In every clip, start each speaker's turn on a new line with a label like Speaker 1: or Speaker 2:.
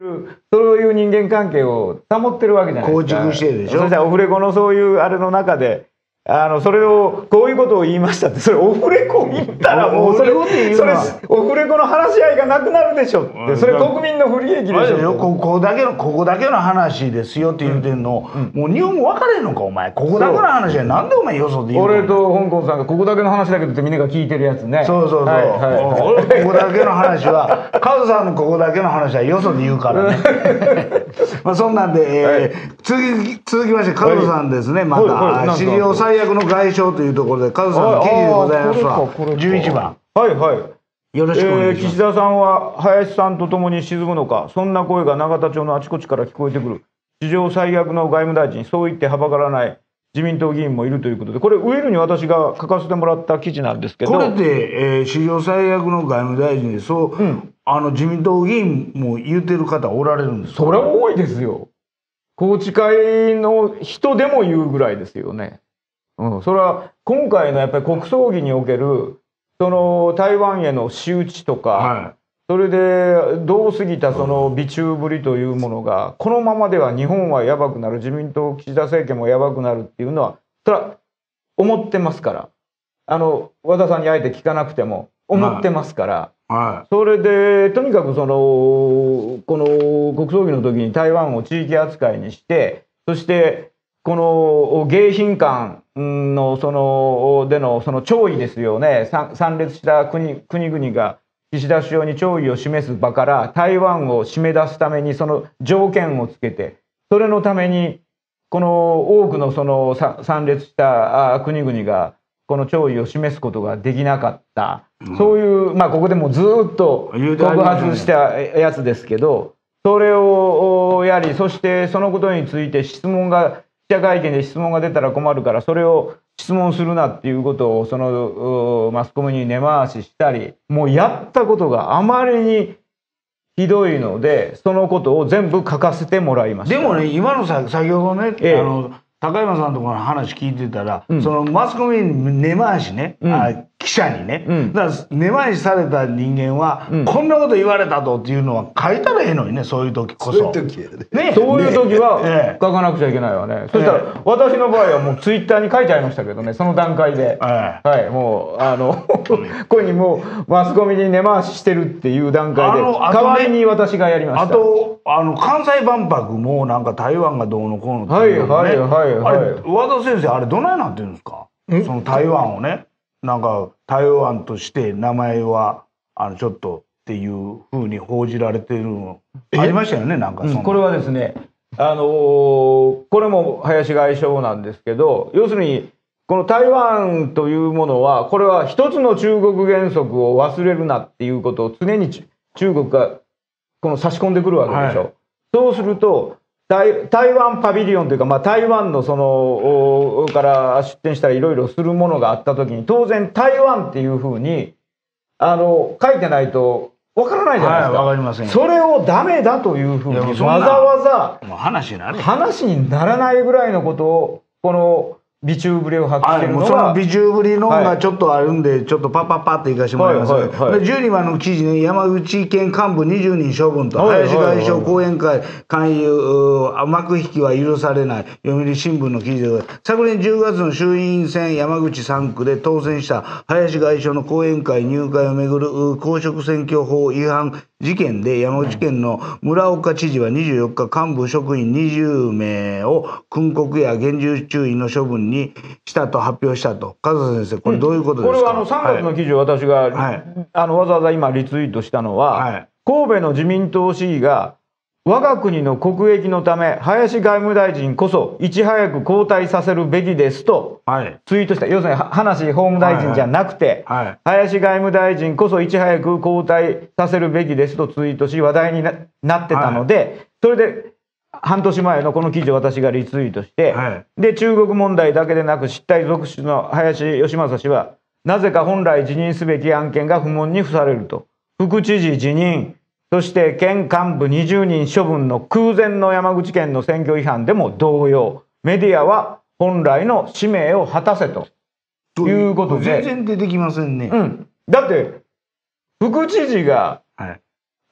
Speaker 1: そういう人間関係を保ってるわけじゃないですか。
Speaker 2: 構築してるでしょ。
Speaker 1: そしたらオフレコのそういうあれの中でそれをこういうことを言いましたって、それオフレコ言ったらもうそれオフレコの話し合いがなくなるでしょって、それ国民の不利益でしょ。
Speaker 2: ここだけの話ですよって言ってんの、もう日本語分かれんのかお前。ここだけの話でなんでお前よそで言うの。
Speaker 1: 俺と香港さんがここだけの話だけどってみんなが聞いてるやつね。
Speaker 2: そう俺ここだけの話はカズさんのここだけの話はよそで言うからね。まあそんなんで続きましてカズさんですね。また史上最悪の外相というところでカズさんの記事でございますわ。11番。
Speaker 1: はいはい。
Speaker 2: よろしくお願いします。
Speaker 1: 岸田さんは林さんと共に沈むのか、そんな声が永田町のあちこちから聞こえてくる。史上最悪の外務大臣、そう言ってはばからない自民党議員もいるということで、これウェルに私が書かせてもらった記事なんですけど、
Speaker 2: これで、史上最悪の外務大臣で自民党議員も言ってる方おられるんですか。
Speaker 1: それは多いですよ。宏池会の人でも言うぐらいですよね。それは今回のやっぱり国葬儀におけるその台湾への仕打ちとか、それでどう過ぎたその美中ぶりというものがこのままでは日本はやばくなる、自民党岸田政権もやばくなるっていうのはそれは思ってますから、和田さんにあえて聞かなくても思ってますから、それでとにかくこの国葬儀の時に台湾を地域扱いにして、そしてこの迎賓館のその弔意ですよね。参列した国々が岸田首相に弔意を示す場から台湾を締め出すためにその条件をつけて、それのためにこの多くの参列した国々がこの弔意を示すことができなかった、そういうここでもずっと告発したやつですけど、それをやり、そしてそのことについて記者会見で質問が出たら困るからそれを質問するなっていうことをそのマスコミに根回ししたり、もうやったことがあまりにひどいのでそのことを全部書かせてもらいました。
Speaker 2: でもね、今の先ほどね、高山さんとこの話聞いてたら、そのマスコミに根回しね、記者にね、だから根回しされた人間は、こんなこと言われたとっていうのは書いたらええのにね、そういう時こそ。そういう
Speaker 1: 時は書かなくちゃいけないわね。そしたら私の場合はもうツイッターに書いちゃいましたけどね、その段階で。もうこれにもうマスコミに根回ししてるっていう段階で代わりに私がやりました。
Speaker 2: あと関西万博もなんか台湾がどうのこうのっていうのね。和田先生あれどないなってるんですか。その台湾をね、なんか台湾として名前はちょっとっていうふうに報じられてるのありましたよね。なんか
Speaker 1: これはですね、これも林外相なんですけど、要するにこの台湾というものはこれは一つの中国原則を忘れるなっていうことを常に中国がこの差し込んでくるわけでしょ。そうすると台湾パビリオンというか、台湾のから出展したりいろいろするものがあった時に、当然台湾っていうふうに書いてないとわからないじゃないですか。
Speaker 2: わかりません。
Speaker 1: それをダメだというふうにわざわざ
Speaker 2: 話
Speaker 1: にならないぐらいのことをこの美中ぶりを発揮してるのが、
Speaker 2: その美中ぶりのがちょっとあるんで、ちょっとパッパッパッといかしてもらいます。12番の記事ね、山口県幹部20人処分と林外相後援会勧誘幕引きは許されない、読売新聞の記事でございます。昨年10月の衆院選山口3区で当選した林外相の後援会入会をめぐる公職選挙法違反事件で、山口県の村岡知事は24日幹部職員20名を訓告や厳重注意の処分にしたと発表したと。加藤先生、これどういうことですか。
Speaker 1: これは3月の記事を私が、わざわざ今リツイートしたのは、神戸の自民党市議が我が国の国益のため林外務大臣こそいち早く交代させるべきですとツイートした。要するに葉梨法務大臣じゃなくて、林外務大臣こそいち早く交代させるべきですとツイートし話題になってたので、それで半年前のこの記事を私がリツイートして、で中国問題だけでなく失態続出の林芳正氏はなぜか本来辞任すべき案件が不問に付されると。副知事辞任、そして県幹部20人処分の空前の山口県の選挙違反でも同様、メディアは本来の使命を果たせということで。
Speaker 2: 全然出てきませんね。
Speaker 1: だって副知事が、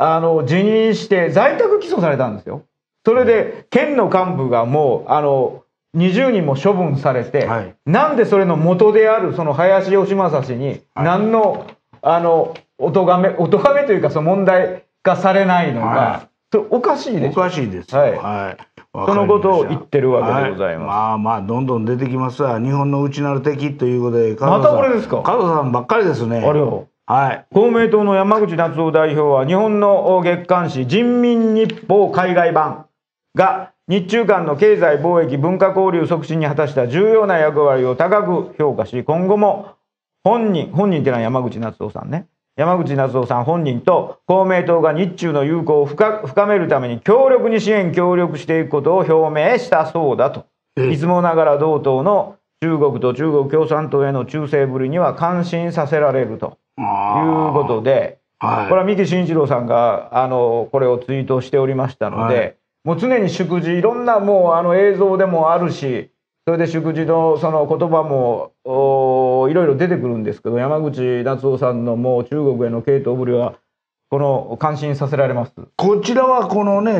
Speaker 1: 辞任して在宅起訴されたんですよ。それで県の幹部がもう20人も処分されて、はい、なんでそれの元であるその林芳正氏に何の、お咎めというかその問題化されないのか、はい、おかしいです。
Speaker 2: おかしいです。
Speaker 1: はい。はい、そのことを言ってるわけでございます。
Speaker 2: はい、まあどんどん出てきますわ。日本の内なる敵ということで、
Speaker 1: またこれですか。
Speaker 2: 加藤さんばっかりですね。
Speaker 1: あれを。
Speaker 2: はい、
Speaker 1: 公明党の山口那津男代表は日本の月刊誌人民日報海外版が日中間の経済貿易文化交流促進に果たした重要な役割を高く評価し、今後も本人っていうのは山口那津男さんね、山口那津男さん本人と公明党が日中の友好を深めるために強力に協力していくことを表明したそうだと。いつもながら同党の中国と中国共産党への忠誠ぶりには感心させられるということで、はい、これは三木慎一郎さんがこれをツイートしておりましたので、はい、もう常に祝辞、いろんなもう映像でもあるし、それで祝辞のその言葉もいろいろ出てくるんですけど、山口那津男さんのもう中国への傾倒ぶりは感心させられます。
Speaker 2: こちらはこのね、はい、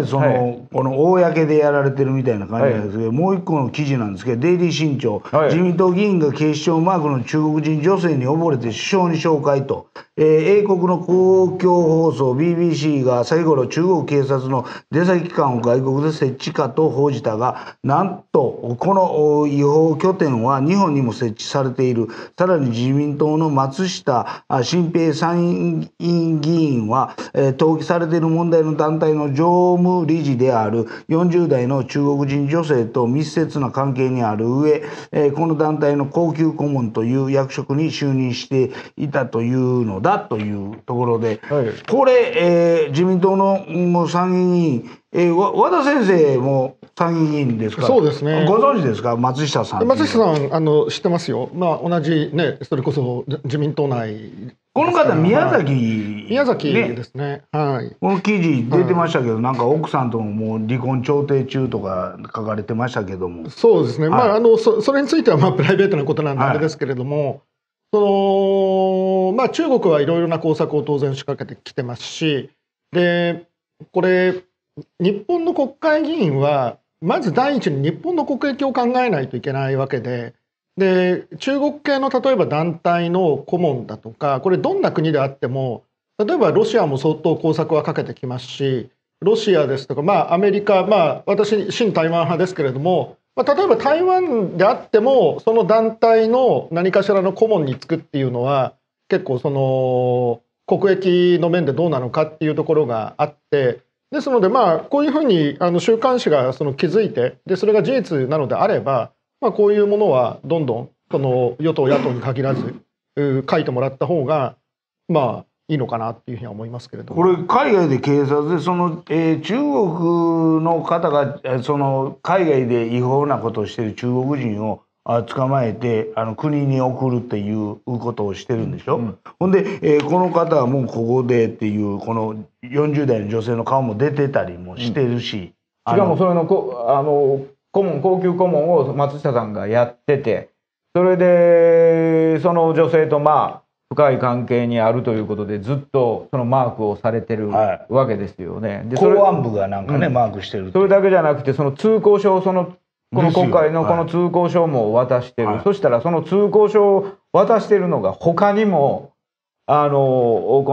Speaker 2: この公でやられてるみたいな感じなんですけど、はい、もう一個の記事なんですけど、デイリー新潮、はい、自民党議員が警視庁マークの中国人女性に溺れて首相に紹介と、英国の公共放送 BBC が先頃中国警察の出先機関を外国で設置かと報じたが、なんとこの違法拠点は日本にも設置されている。さらに自民党の松下新平参院議員は登記されている問題の団体の常務理事である40代の中国人女性と密接な関係にある上、この団体の高級顧問という役職に就任していたというのだというところで、はい、これ、自民党の参議院、和田先生も参議院ですか。
Speaker 3: そうですね。
Speaker 2: ご存知ですか、松下さん。
Speaker 3: 松下さん知ってますよ。まあ同じね、それこそ自民党内。
Speaker 2: この方宮崎、
Speaker 3: 宮崎ですね。はい。
Speaker 2: この記事出てましたけど、なんか奥さんとももう離婚調停中とか書かれてましたけども。
Speaker 3: そうですね。はい、まあそれについてはまあプライベートなことなんであれですけれども、はい、まあ中国はいろいろな工作を当然仕掛けてきてますし、でこれ日本の国会議員はまず第一に日本の国益を考えないといけないわけで。で中国系の例えば団体の顧問だとか、これどんな国であっても、例えばロシアも相当工作はかけてきますし、ロシアですとか、まあアメリカ、まあ私親台湾派ですけれども、まあ、例えば台湾であってもその団体の何かしらの顧問につくっていうのは結構その国益の面でどうなのかっていうところがあって、ですのでまあこういうふうに週刊誌がその気づいて、でそれが事実なのであれば、まあこういうものはどんどんこの与党野党に限らず書いてもらった方がまあいいのかなっていうふうには思いますけれども。
Speaker 2: これ海外で警察でその、中国の方がその海外で違法なことをしている中国人を捕まえて国に送るっていうことをしてるんでしょ、うん、ほんで、この方はもうここでっていうこの40代の女性の顔も出てたりもしてるし、
Speaker 1: しかもそれの高級顧問を松下さんがやってて、それでその女性とまあ深い関係にあるということでずっとそのマークをされてるわけですよね。
Speaker 2: で公安部がなんかね、マークしてる。
Speaker 1: それだけじゃなくてその通行証、この今回のこの通行証も渡してる、はい、そしたらその通行証を渡してるのが他にもこ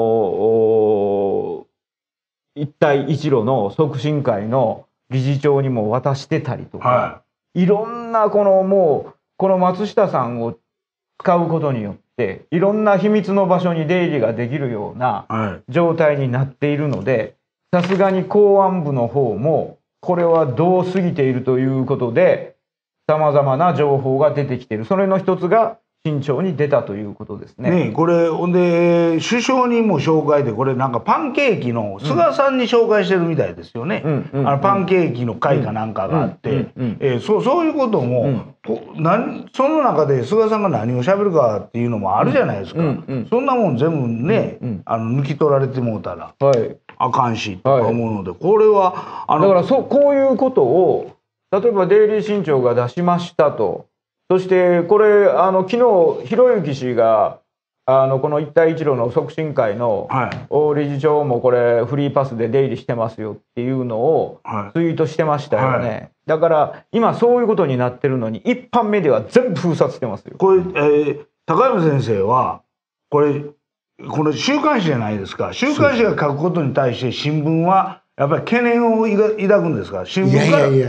Speaker 1: の一帯一路の促進会の理事長にも渡してたりとか、はい、いろんなもうこの松下さんを使うことによっていろんな秘密の場所に出入りができるような状態になっているので、さすがに公安部の方もこれはどう過ぎているということでさまざまな情報が出てきている。それの一つが新潮に出たということですね。
Speaker 2: ね、これほんで首相にも紹介で、これなんかパンケーキの菅さんに紹介してるみたいですよね。パンケーキの会かなんかがあって、そういうことも、その中で菅さんが何を喋るかっていうのもあるじゃないですか。そんなもん全部ね、抜き取られてもうたらあかんしとか思うので、これは
Speaker 1: だからこういうことを例えばデイリー新潮が出しましたと。そしてこれ昨日ひろゆき氏がこの一帯一路の促進会の理事長もこれフリーパスで出入りしてますよっていうのをツイートしてましたよね。だから今そういうことになってるのに一般メディアは全部封殺してますよ。
Speaker 2: これ、高山先生はこれ週刊誌じゃないですか。週刊誌が書くことに対して新聞はやっぱり懸念を抱くんですか。新聞から
Speaker 4: いや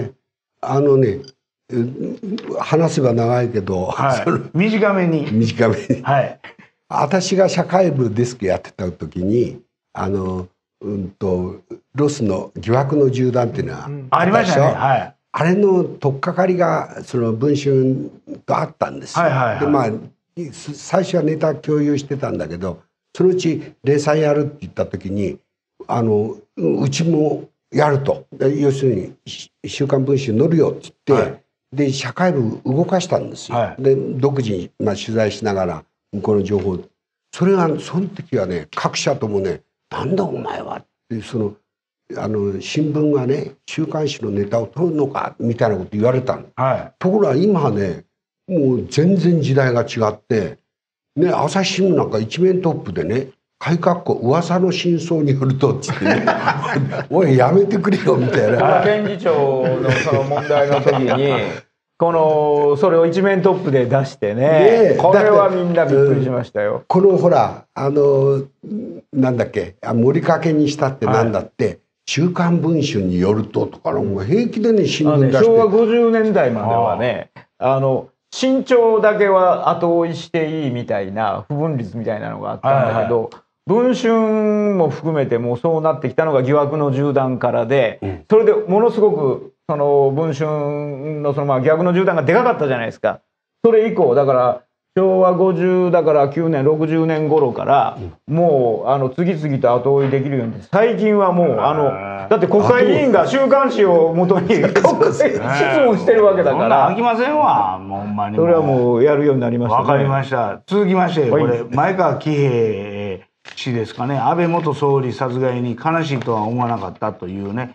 Speaker 4: 話せば長いけど、
Speaker 2: 短めに。はい。
Speaker 4: 私が社会部デスクやってた時にロスの疑惑の銃弾っていうのは
Speaker 2: ありましたね。はい。
Speaker 4: あれの取っかかりがその文春とあったんですよ。でまあ最初はネタ共有してたんだけど、そのうち連載やるって言った時にうちもやると、要するに「週刊文春」載るよって言って、で社会部動かしたんですよ。で独自に、取材しながら向こうの情報、それがその時はね、各社ともね「なんだお前は」って新聞がね週刊誌のネタを取るのかみたいなこと言われたの。ところが今ねもう全然時代が違ってね、朝日新聞なんか一面トップでね「改革庫噂の真相によると」っつってね「おいやめてくれよ」みたいな。
Speaker 1: 検事長のその問題の時にそれを一面トップで出してね、これはみんなびっくりしましたよ。
Speaker 4: このほらなんだっけ、盛りかけにしたってなんだって、週刊文春によるととかの平気でね新聞出して、
Speaker 1: 昭和50年代まではね身長だけは後追いしていいみたいな不分律みたいなのがあったんだけど、文春も含めてもうそうなってきたのが疑惑の銃弾からで、それでものすごくその文春の疑惑の銃弾がでかかったじゃないですか。それ以降だから昭和50だから9年60年頃からもう次々と後追いできるように、最近はもうだって国会議員が週刊誌をもとに国会質問してるわけだから
Speaker 2: 飽きませんわ、もうほんまに。
Speaker 1: それはもうやるようになりましたね。
Speaker 2: わかりました。続きましてこれ前川喜平氏ですかね。安倍元総理殺害に悲しいとは思わなかったというね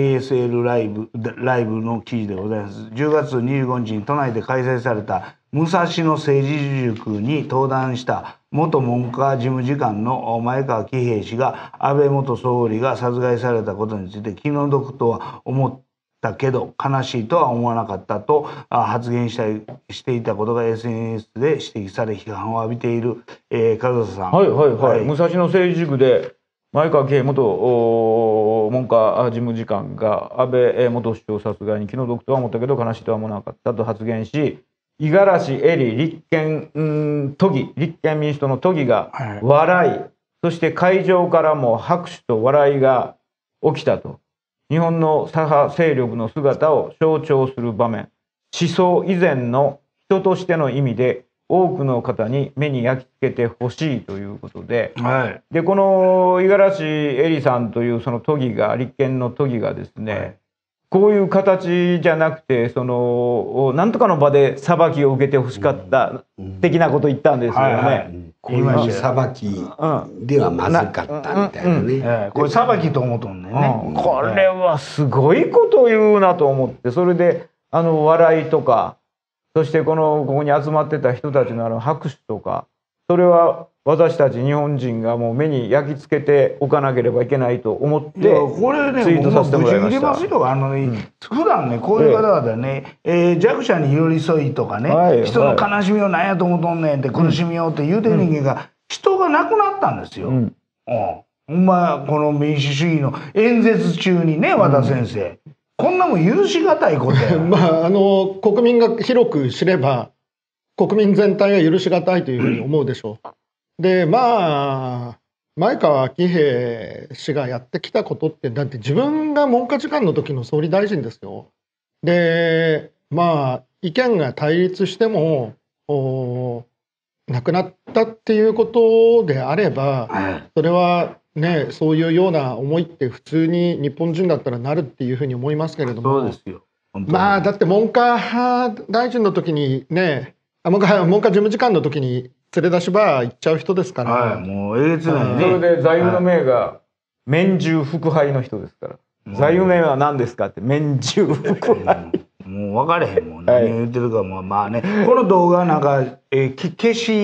Speaker 2: KSL ライブの記事でございます。10月25日に都内で開催された武蔵野政治塾に登壇した元文科事務次官の前川喜平氏が安倍元総理が殺害されたことについて気の毒とは思ったけど悲しいとは思わなかったと発言していたことが SNS で指摘され批判を浴びている和田さん。
Speaker 1: 武蔵野政治塾で前川喜平元文科事務次官が安倍元首相殺害に気の毒とは思ったけど悲しいとは思わなかったと発言し、五十嵐恵里立憲民主党の都議が笑い、そして会場からも拍手と笑いが起きたと。日本の左派勢力の姿を象徴する場面、思想以前の人としての意味で多くの方に目に焼き付けてほしいということで、でこの五十嵐恵里さんというその都議が、立憲の都議がですね、こういう形じゃなくてなんとかの場で裁きを受けてほしかった的なことを言ったんですよね。
Speaker 4: こういう裁きではまずかったみたいなね。
Speaker 2: これ裁きと思うとんねんね。
Speaker 1: これはすごいこと言うなと思って、それで笑いとか、そしてここに集まってた人たちの拍手とか、それは私たち日本人がもう目に焼き付けておかなければいけないと思ってツイートさせてもらいました。
Speaker 2: 普段ねこういう方々ね、弱者に寄り添いとかね、人の悲しみを何やと思うとんねんって苦しみをって言うてる人間が人が亡くなったんですよ。ほんまこの民主主義の演説中にね、和田先生、こんなもん許しがたいことや。
Speaker 3: 国民が広く知れば国民全体が許しがたいというふうに思うでしょう。で前川喜平氏がやってきたことって、だって自分が文科次官の時の総理大臣ですよ。で意見が対立しても亡くなったっていうことであれば、それはね、そういうような思いって普通に日本人だったらなるっていうふうに思いますけれども、
Speaker 2: そうですよ。
Speaker 3: だって文科大臣の時にね、文科事務次官の時に連れ出しバー行っちゃう人ですから、
Speaker 2: もうえげつないね。
Speaker 1: それで座右の銘が免従腹背の人ですから、座右の銘は何ですかって、免従腹背。
Speaker 2: もう分かれへんもんね、何言ってるかも。この動画なんか消し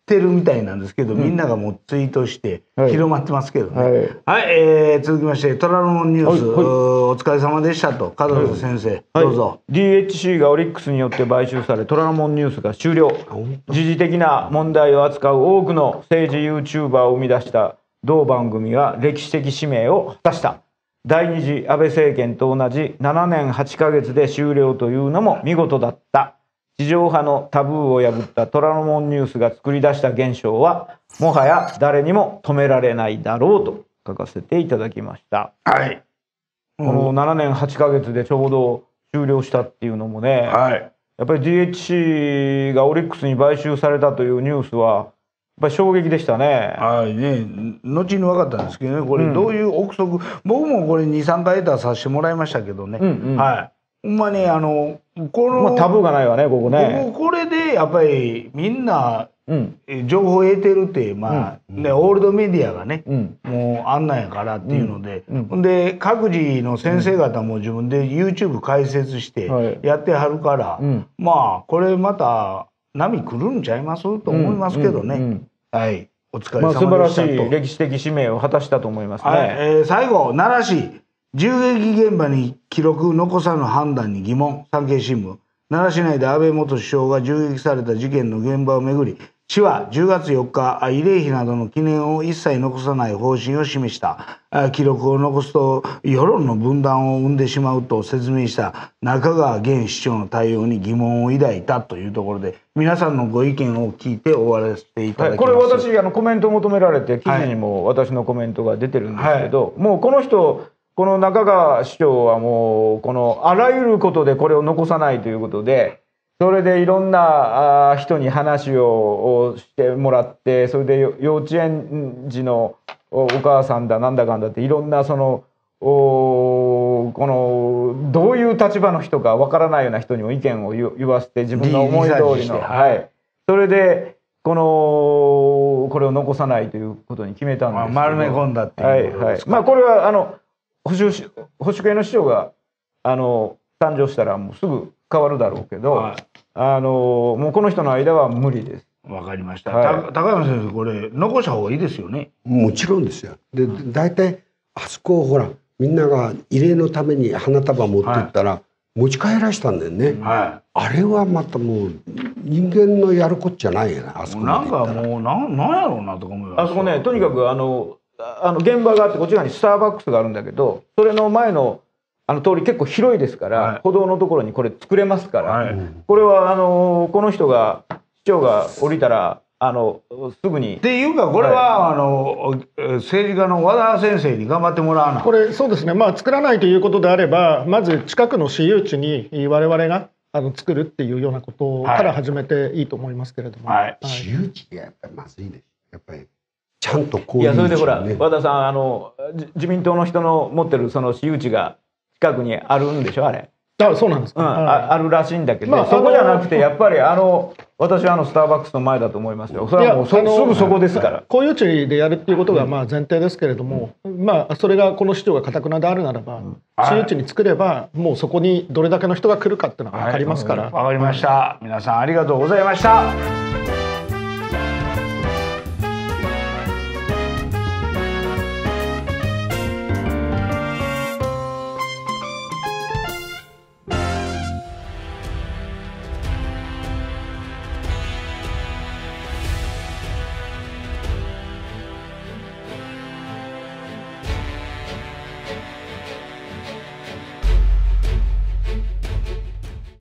Speaker 2: てるみたいなんですけど、みんながもうツイートして広まってますけどね。はい、続きまして虎ノ門ニュース、お疲れ様でしたと門田先生、どうぞ。
Speaker 1: DHC がオリックスによって買収され虎ノ門ニュースが終了。時事的な問題を扱う多くの政治 YouTuber を生み出した同番組は歴史的使命を果たした。第二次安倍政権と同じ7年8ヶ月で終了というのも見事だった。地上波のタブーを破った虎ノ門ニュースが作り出した現象はもはや誰にも止められないだろうと書かせていただきました。
Speaker 2: はい。
Speaker 1: この7年8ヶ月でちょうど終了したっていうのもね、やっぱり DHC がオリックスに買収されたというニュースはやっぱり衝撃でしたね。
Speaker 2: はいね、後に分かったんですけどね、これどういう憶測、僕もこれ2、3回出させてもらいましたけどね。はい。ほんまにこの
Speaker 1: タブーがないわね、ここね。
Speaker 2: これでやっぱりみんな情報を得てるって、まあね、オールドメディアがね、もうあんなんやからっていうので、ほんで各自の先生方も自分で YouTube 開設してやってはるから、まあこれまた波来るんちゃいますと思いますけどね。はい、お疲れ様でしたと。
Speaker 1: 素晴らしい歴史的使命を果たしたと思いますね。
Speaker 2: 最後、奈良市銃撃現場に記録残さぬ判断に疑問。産経新聞。奈良市内で安倍元首相が銃撃された事件の現場をめぐり、市は10月4日、慰霊碑などの記念を一切残さない方針を示した。記録を残すと世論の分断を生んでしまうと説明した中川現市長の対応に疑問を抱いたというところで、皆さんのご意見を聞いて終わらせていただきます。
Speaker 1: これ私コメント求められて記事にも私のコメントが出てるんですけど、もうこの人、この中川市長はもうこのあらゆることでこれを残さないということで、それでいろんな人に話をしてもらって、それで幼稚園児のお母さんだなんだかんだっていろんなそのこのどういう立場の人かわからないような人にも意見を言わせて、自分の思い通りの、それでこれを残さないということに決めたんですけど、
Speaker 2: 丸め込んだっていうことですか。
Speaker 1: まあこれは保守系の市長が誕生したらもうすぐ変わるだろうけど、もうこの人の間は無理です。
Speaker 2: わかりました。高山先生、これ残した方がいいですよね。
Speaker 4: もちろんですよ。で大体あそこほらみんなが慰霊のために花束持っていったら持ち帰らしたんだよね。あれはまたもう人間のやることじゃないよな、あそこまで行ったら。
Speaker 2: なんかもうなんやろうなとか思います。
Speaker 1: あそこね、とにかく現場があってこっち側にスターバックスがあるんだけど、それの前の通り結構広いですから、歩道のところにこれ作れますから、これはこの人が市長が降りたらすぐに。
Speaker 2: っていうかこれは、政治家の和田先生に頑張ってもらわな。
Speaker 3: これそうですね、まあ作らないということであれば、まず近くの私有地に我々が作るっていうようなことから始めていいと思いますけれども。
Speaker 4: 私有地がやっぱりまずいです。やっぱりちゃんとこういう、
Speaker 1: いやそれでほら和田さん自民党の人の持ってるその私有地が近くにあるんでしょあれ。
Speaker 3: そうなんですか。
Speaker 1: あるらしいんだけど、そこじゃなくてやっぱり私はスターバックスの前だと思いますよ。それはもうすぐそこですから。
Speaker 3: 公有地でやるっていうことがまあ前提ですけれども、まあそれがこの市長が堅くなであるならば、私有地に作ればもうそこにどれだけの人が来るかっていうのが分かりますから。
Speaker 2: わかりました。皆さんありがとうございました。